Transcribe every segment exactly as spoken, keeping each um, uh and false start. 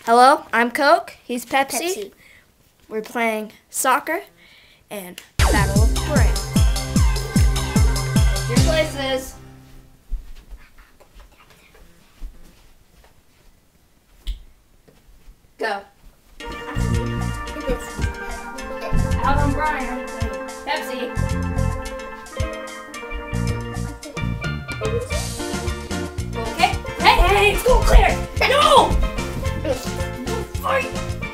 Hello, I'm Coke. He's Pepsi. Pepsi. We're playing soccer and Battle of the Brands. Take your places. Go. Out on Brian. Pepsi. Okay. Hey, hey, it's go clear. No! No fight.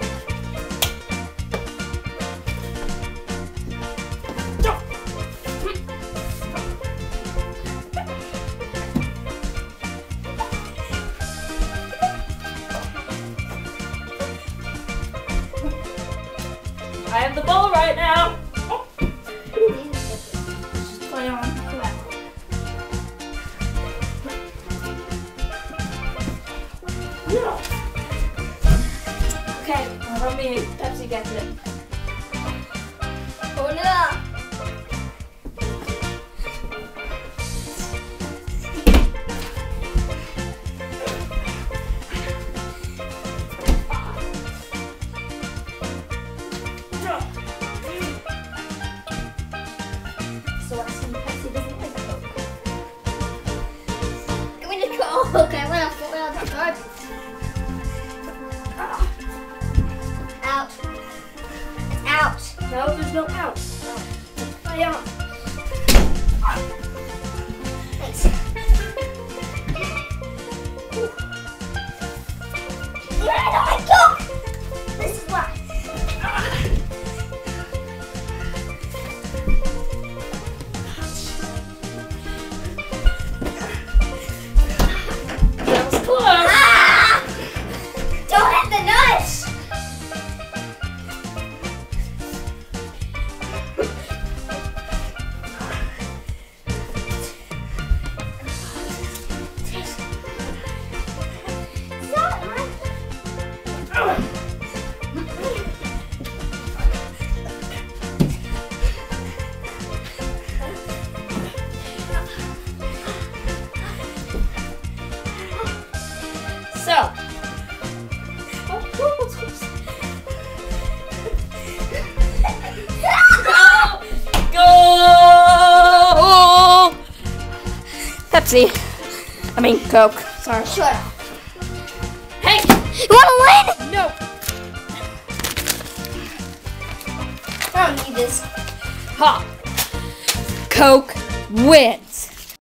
I have the ball right now. Oh. Just play on flat. No. Okay, let me Pepsi gets it. Oh no! So I assume Pepsi doesn't like Coke. Give me the Coke. I want to fall out the garbage. Out. Out. No, there's no out. No. Play on. Thanks. Where do I go? This is why. That was close. Ah! Don't hit the nuts. So. Go! Pepsi. I mean Coke. Sorry. Shut up. Hey! You want to win? No. I don't need this. Ha! Coke wins.